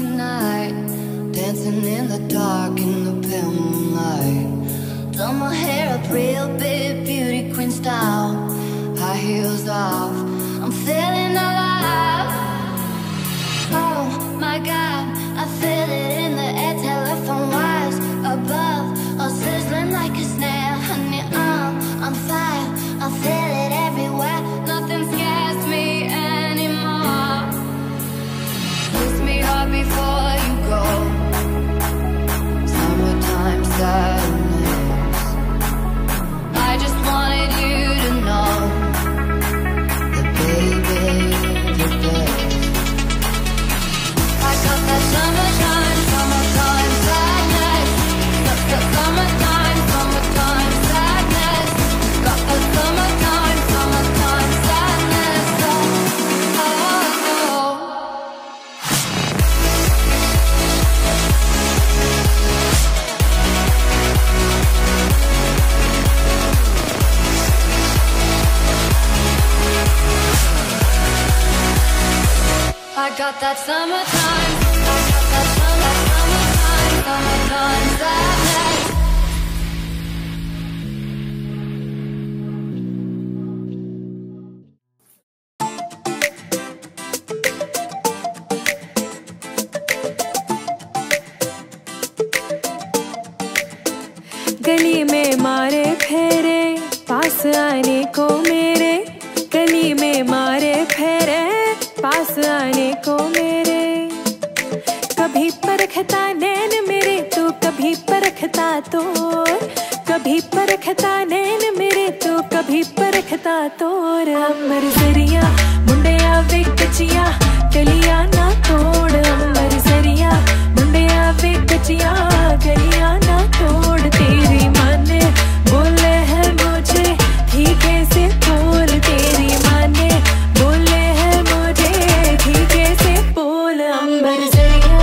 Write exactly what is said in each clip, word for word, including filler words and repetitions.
tonight, dancing in the dark in the pale moonlight. Done my hair up real big, beauty queen style, high heels off, I'm feeling alive. Oh my God, I feel it in the air, telephone wires above, all sizzling like a snare. Honey, I'm on fire, I feel it everywhere, nothing scares me anymore. Kiss me hard before you go, summertime sadness. I just wanted you to know that baby, you're the best. I got that summertime, summertime sadness. Got that summertime, summertime sadness. Got that summertime, summertime sadness. Oh, oh, oh. I got that summertime, I got that summer, summertime, summertime sadness. गली में मारे फेरे पास आने को मेरे, गली में मारे फेरे पास आने को मेरे। कभी परखता नैन मेरे तो कभी परखता तोर, कभी परखता नैन मेरे तो कभी परखता तोर। अमर जरिया मुंडे आवे कचिया गलियां ना तोड़, अमर जरिया मुंडे आवे कचिया गलियां ना तोड़। तेरी माने बोले है मुझे ठीक से बोल, तेरी माने बोले है मुझे ठीक से बोल। अंबर जरिया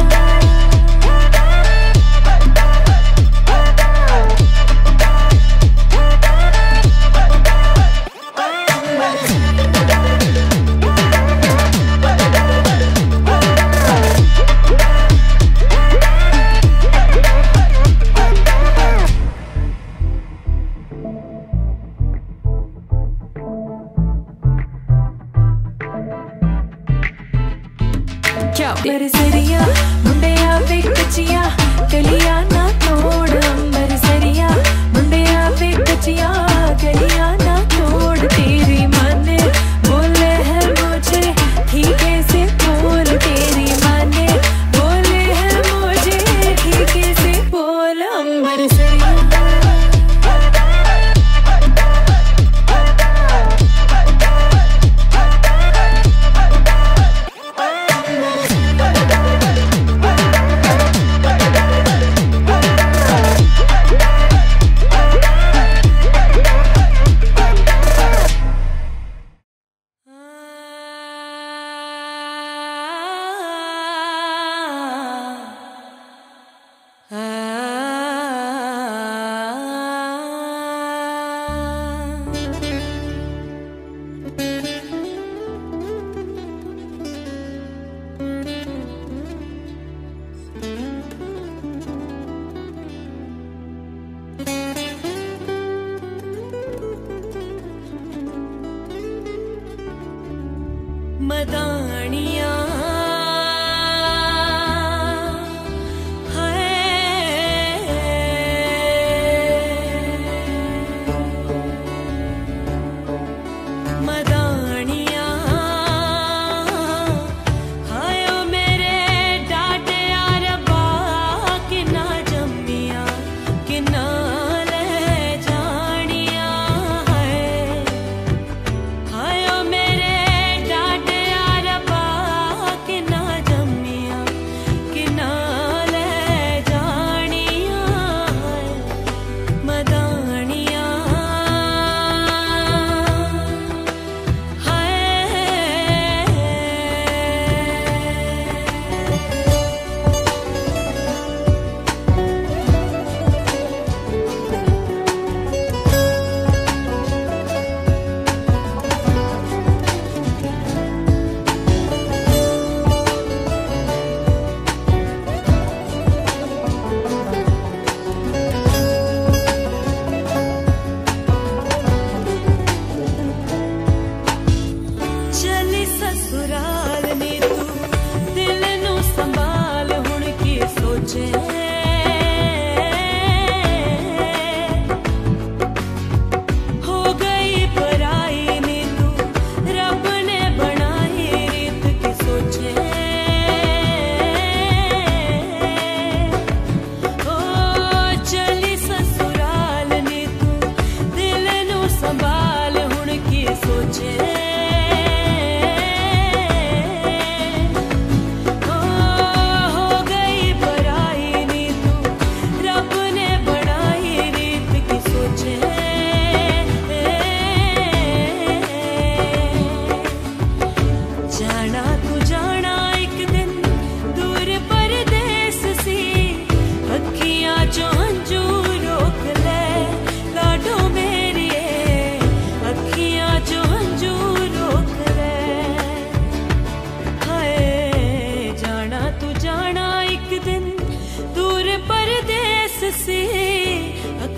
मरजरिया मुंडे आवे कचिया गलियां ना तोड़, अमर जरिया मुंडे आवे कचिया गलियां ना तोड़। तेरी माने बोले है मुझे ठीक से बोल, तेरी माने बोले है मुझे ठीक से बोल। अमर जरिया Oh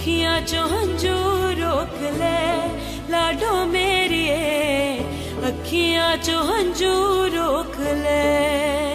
अखियां चो हंजू रोक ले लाडो मेरी, अखियां चो हंजू रोक ले।